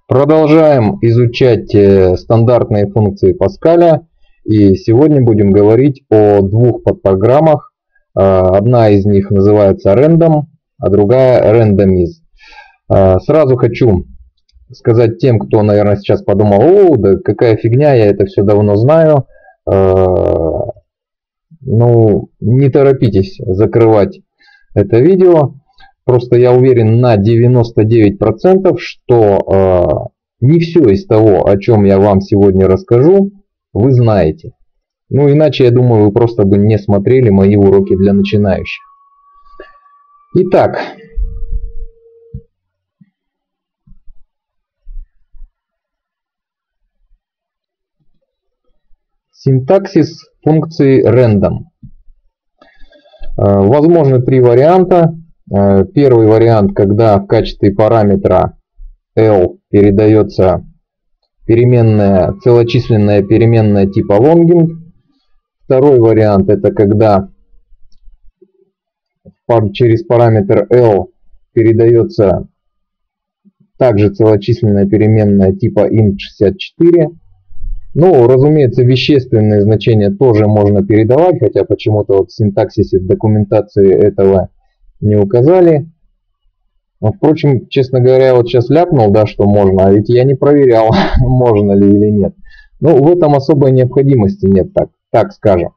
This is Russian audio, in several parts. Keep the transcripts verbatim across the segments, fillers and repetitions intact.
Продолжаем изучать стандартные функции Паскаля, и сегодня будем говорить о двух подпрограммах. Одна из них называется Random, а другая Randomize. Сразу хочу сказать тем, кто, наверное, сейчас подумал: о, да какая фигня, я это все давно знаю. Ну, не торопитесь закрывать это видео. Просто я уверен на девяносто девять процентов, что э, не все из того, о чем я вам сегодня расскажу, вы знаете. Ну, иначе, я думаю, вы просто бы не смотрели мои уроки для начинающих. Итак, синтаксис функции random. Э, возможны три варианта. Первый вариант, когда в качестве параметра L передается переменная, целочисленная переменная типа longing. Второй вариант, это когда через параметр L передается также целочисленная переменная типа int шестьдесят четыре. Ну, разумеется, вещественные значения тоже можно передавать, хотя почему-то вот в синтаксисе, в документации этого не указали. Но, впрочем, честно говоря, вот сейчас ляпнул, да, что можно, а ведь я не проверял, можно ли или нет. Ну, в этом особой необходимости нет, так, так скажем.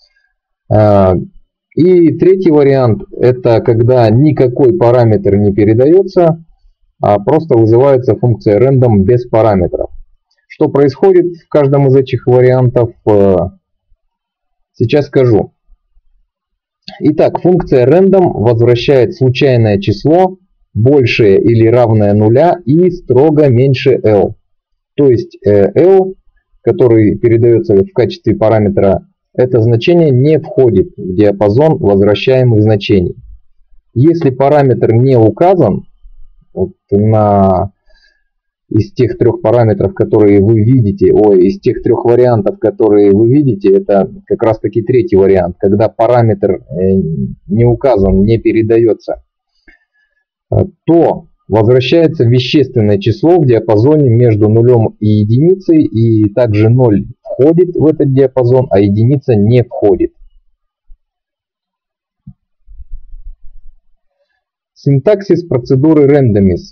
И третий вариант, это когда никакой параметр не передается, а просто вызывается функция random без параметров. Что происходит в каждом из этих вариантов, сейчас скажу. Итак, функция random возвращает случайное число, большее или равное нуля и строго меньше L. То есть L, который передается в качестве параметра, это значение не входит в диапазон возвращаемых значений. Если параметр не указан, вот на, из тех трех параметров, которые вы видите, ой, из тех трех вариантов, которые вы видите, это как раз таки третий вариант, когда параметр не указан, не передается, то возвращается вещественное число в диапазоне между нулем и единицей, и также ноль входит в этот диапазон, а единица не входит. Синтаксис процедуры Randomize.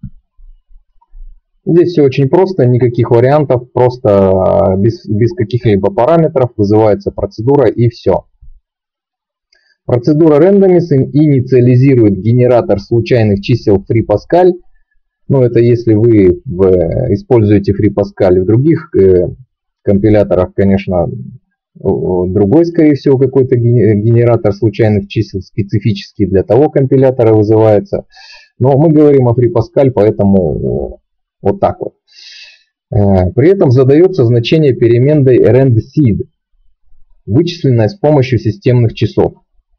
Здесь все очень просто, никаких вариантов, просто без, без каких-либо параметров вызывается процедура и все. Процедура Randomize инициализирует генератор случайных чисел FreePascal. Ну, это если вы в, используете FreePascal в других э, компиляторах, конечно, другой, скорее всего, какой-то генератор случайных чисел специфический для того компилятора вызывается. Но мы говорим о FreePascal, поэтому вот так вот. При этом задается значение переменной randseed, вычисленное с помощью системных часов.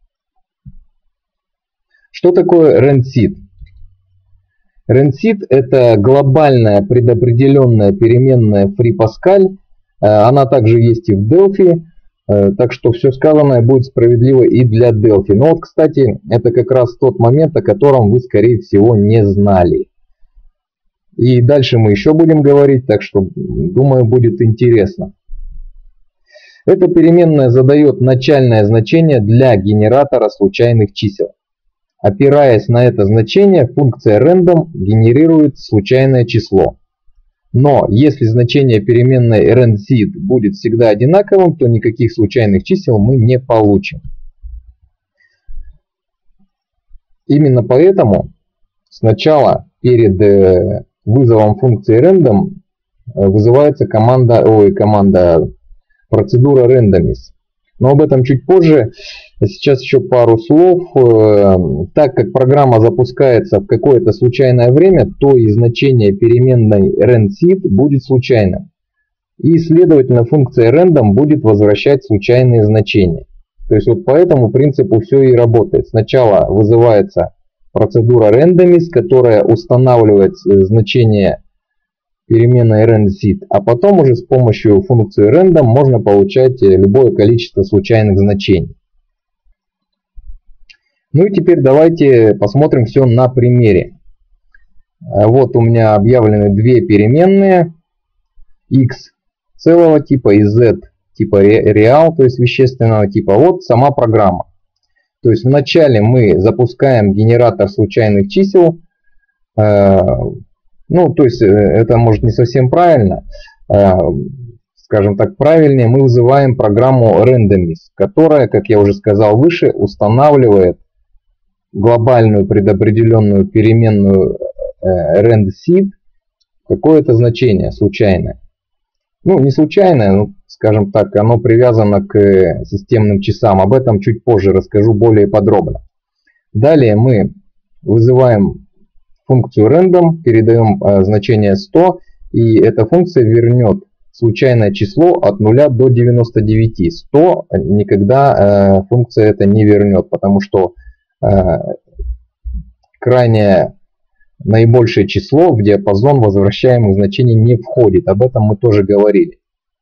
Что такое randseed? Randseed это глобальная предопределенная переменная FreePascal. Она также есть и в Delphi, так что все сказанное будет справедливо и для Delphi. Но вот, кстати, это как раз тот момент, о котором вы, скорее всего, не знали. И дальше мы еще будем говорить, так что, думаю, будет интересно. Эта переменная задает начальное значение для генератора случайных чисел. Опираясь на это значение, функция random генерирует случайное число. Но если значение переменной randseed будет всегда одинаковым, то никаких случайных чисел мы не получим. Именно поэтому сначала перед вызовом функции random вызывается команда, ой, команда процедура Randomize. Но об этом чуть позже. Сейчас еще пару слов. Так как программа запускается в какое-то случайное время, то и значение переменной randseed будет случайным. И, следовательно, функция random будет возвращать случайные значения. То есть вот по этому принципу все и работает. Сначала вызывается процедура Randomize, которая устанавливает значение переменной randseed, а потом уже с помощью функции random можно получать любое количество случайных значений. Ну и теперь давайте посмотрим все на примере. Вот у меня объявлены две переменные, x целого типа и z типа реал, то есть вещественного типа. Вот сама программа. То есть вначале мы запускаем генератор случайных чисел. Ну, то есть это может не совсем правильно. Скажем так, правильнее, мы вызываем программу randomIS, которая, как я уже сказал выше, устанавливает глобальную предопределенную переменную randSeed какое-то значение случайное. Ну, не случайное, но, скажем так, оно привязано к системным часам. Об этом чуть позже расскажу более подробно. Далее мы вызываем функцию random, передаем э, значение сто, и эта функция вернет случайное число от нуля до девяноста девяти. сто никогда э, функция это не вернет, потому что э, крайнее наибольшее число в диапазон возвращаемых значений не входит. Об этом мы тоже говорили.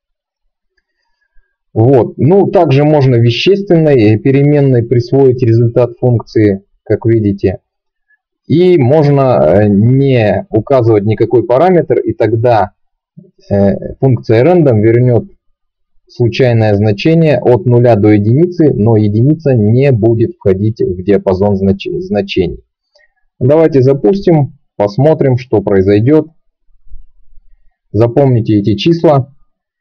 Вот. Ну, также можно вещественной переменной присвоить результат функции, как видите. И можно не указывать никакой параметр, и тогда функция random вернет случайное значение от нуля до единицы, но единица не будет входить в диапазон значений. Давайте запустим, посмотрим, что произойдет. Запомните эти числа.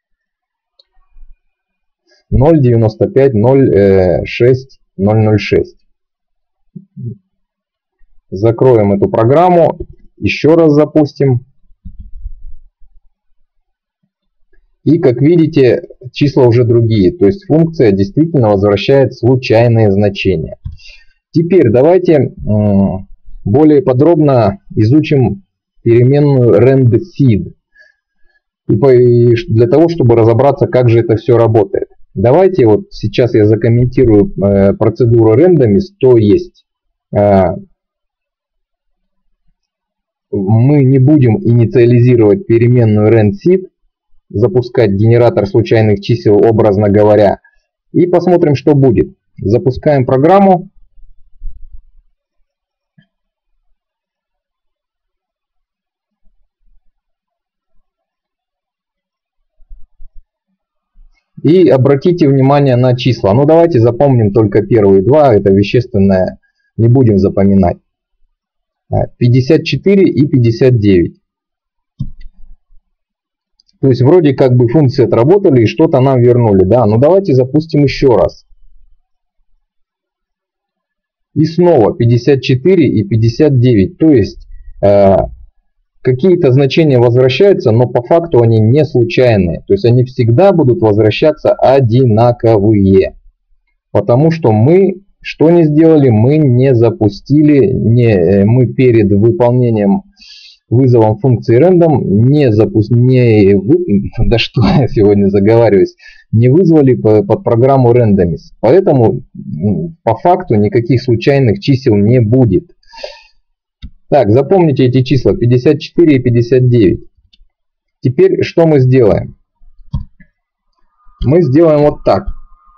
ноль девяносто пять ноль шесть ноль ноль шесть. Закроем эту программу, еще раз запустим. И как видите, числа уже другие. То есть функция действительно возвращает случайные значения. Теперь давайте более подробно изучим переменную randSeed. И для того, чтобы разобраться, как же это все работает. Давайте вот сейчас я закомментирую процедуру randomIS, то есть мы не будем инициализировать переменную randSeed, запускать генератор случайных чисел, образно говоря, и посмотрим, что будет. Запускаем программу. И обратите внимание на числа. Ну давайте запомним только первые два, это вещественное, не будем запоминать. пятьдесят четыре и пятьдесят девять. То есть вроде как бы функции отработали и что-то нам вернули. Да, ну давайте запустим еще раз. И снова пятьдесят четыре и пятьдесят девять. То есть э, какие-то значения возвращаются, но по факту они не случайные. То есть они всегда будут возвращаться одинаковые. Потому что мы что не сделали? Мы не запустили, не, мы перед выполнением вызовом функции random не запустили, не, да что я сегодня заговариваюсь, не вызвали под программу randomIS. Поэтому по факту никаких случайных чисел не будет. Так, запомните эти числа пятьдесят четыре и пятьдесят девять. Теперь что мы сделаем? Мы сделаем вот так.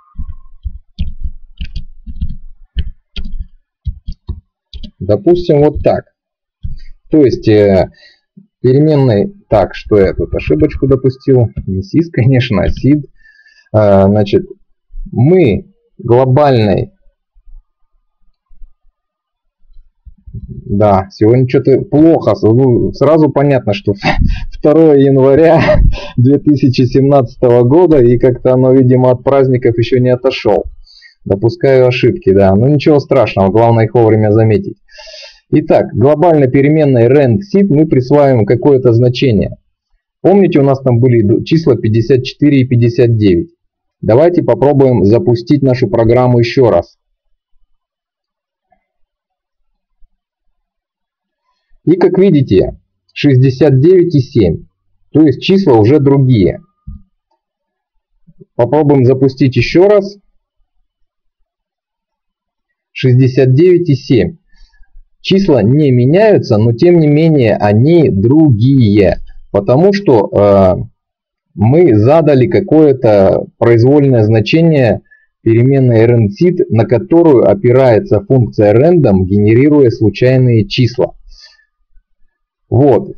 Допустим, вот так. То есть э, переменной, так, что я тут ошибочку допустил, не сис, конечно, а seed. Э, значит, мы глобальной, да, сегодня что-то плохо, сразу понятно, что второго января две тысячи семнадцатого года, и как-то оно, видимо, от праздников еще не отошел. Допускаю ошибки, да, но ничего страшного, главное их вовремя заметить. Итак, глобальной переменной randSeed мы присваиваем какое-то значение. Помните, у нас там были числа пятьдесят четыре и пятьдесят девять. Давайте попробуем запустить нашу программу еще раз. И как видите, шестьдесят девять и семь. То есть числа уже другие. Попробуем запустить еще раз. шестьдесят девять и семь. Числа не меняются, но тем не менее они другие. Потому что э, мы задали какое-то произвольное значение переменной randSeed, на которую опирается функция random, генерируя случайные числа. Вот.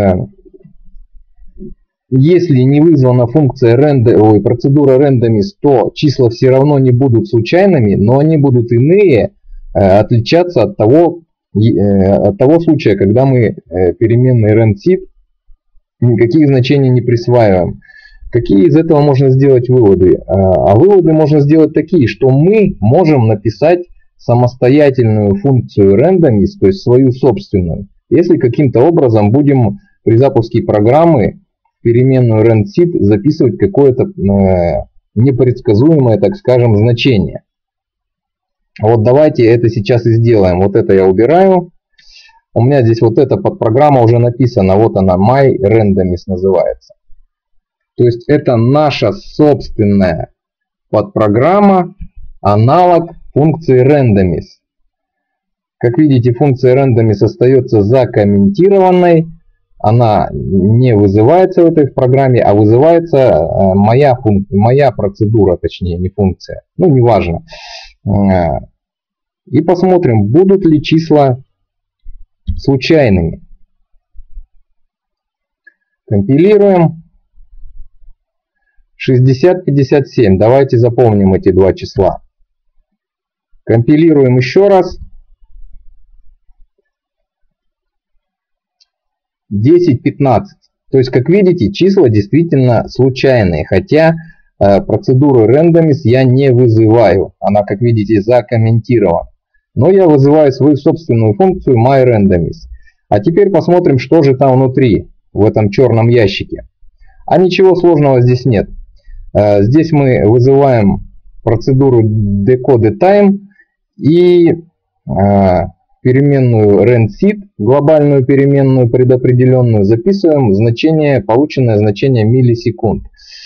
Если не вызвана функция random, ой, процедура randomIs, то числа все равно не будут случайными, но они будут иные, отличаться от того, от того случая, когда мы переменной randSeed никаких значений не присваиваем. Какие из этого можно сделать выводы? А выводы можно сделать такие, что мы можем написать самостоятельную функцию randomIs, то есть свою собственную, если каким-то образом будем при запуске программы переменную randSeed записывать какое-то э, непредсказуемое, так скажем, значение. Вот давайте это сейчас и сделаем. Вот это я убираю. У меня здесь вот эта подпрограмма уже написана. Вот она, myRandomIs называется. То есть это наша собственная подпрограмма, аналог функции randomIs. Как видите, функция randomIs остается закомментированной. Она не вызывается в этой программе, а вызывается моя, функ... моя процедура, точнее, не функция. Ну, неважно. И посмотрим, будут ли числа случайными. Компилируем. шестьдесят пятьдесят семь. Давайте запомним эти два числа. Компилируем еще раз. десять пятнадцать. То есть, как видите, числа действительно случайные, хотя э, процедуру randomIs я не вызываю. Она, как видите, закомментирована. Но я вызываю свою собственную функцию myRandomIs. А теперь посмотрим, что же там внутри, в этом черном ящике. А ничего сложного здесь нет. Э, здесь мы вызываем процедуру decodeTime и э, переменную randSeed, глобальную переменную предопределенную, записываем значение, полученное значение миллисекунд.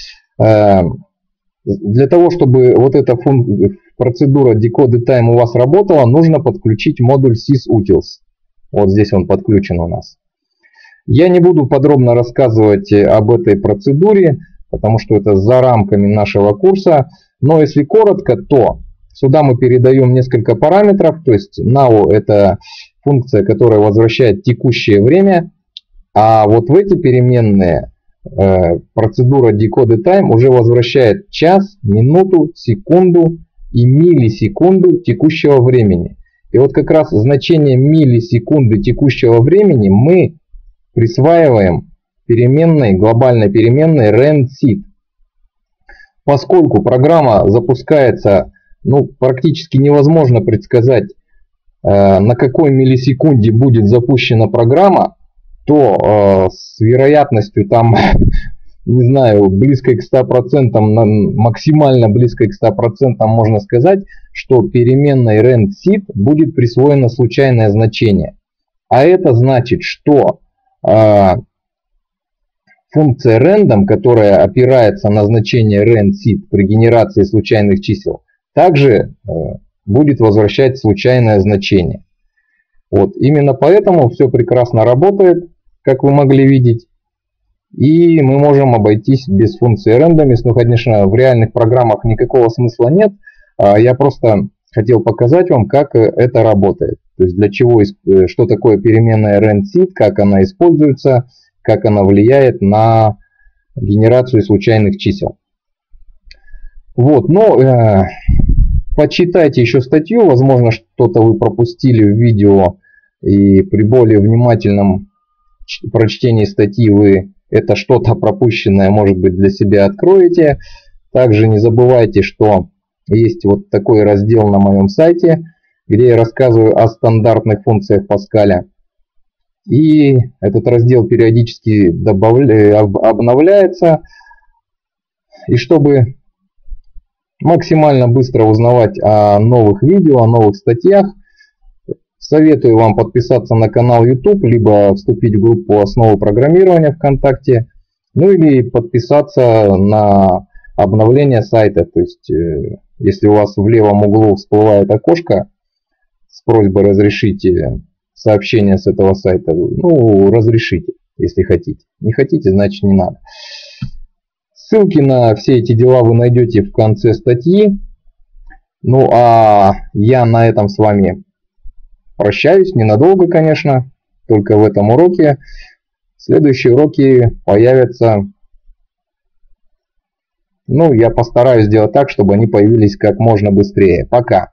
Для того, чтобы вот эта процедура decodeTime у вас работала, нужно подключить модуль sysutils. Вот здесь он подключен у нас. Я не буду подробно рассказывать об этой процедуре, потому что это за рамками нашего курса. Но если коротко, то сюда мы передаем несколько параметров, то есть now это функция, которая возвращает текущее время, а вот в эти переменные э, процедура decodeTime уже возвращает час, минуту, секунду и миллисекунду текущего времени. И вот как раз значение миллисекунды текущего времени мы присваиваем переменной, глобальной переменной randSeed. Поскольку программа запускается, ну, практически невозможно предсказать, э, на какой миллисекунде будет запущена программа, то э, с вероятностью там, не знаю, близкой к ста процентам, максимально близкой к ста процентам можно сказать, что переменной randSeed будет присвоено случайное значение. А это значит, что э, функция random, которая опирается на значение randSeed при генерации случайных чисел, также э, будет возвращать случайное значение. Вот, именно поэтому все прекрасно работает, как вы могли видеть. И мы можем обойтись без функции randomIs. Ну, конечно, в реальных программах никакого смысла нет. Я просто хотел показать вам, как это работает. То есть для чего, что такое переменная randSeed, как она используется, как она влияет на генерацию случайных чисел. Вот, но э, почитайте еще статью, возможно, что-то вы пропустили в видео, и при более внимательном прочтении статьи вы это что-то пропущенное, может быть, для себя откроете. Также не забывайте, что есть вот такой раздел на моем сайте, где я рассказываю о стандартных функциях Паскаля. И этот раздел периодически добавля... обновляется. И чтобы максимально быстро узнавать о новых видео, о новых статьях, советую вам подписаться на канал YouTube, либо вступить в группу «Основы программирования» ВКонтакте, ну или подписаться на обновление сайта. То есть, если у вас в левом углу всплывает окошко с просьбой разрешить сообщение с этого сайта, ну, разрешите, если хотите. Не хотите, значит не надо. Ссылки на все эти дела вы найдете в конце статьи. Ну а я на этом с вами прощаюсь, ненадолго, конечно. только в этом уроке. Следующие уроки появятся, ну, я постараюсь сделать так, чтобы они появились как можно быстрее. Пока!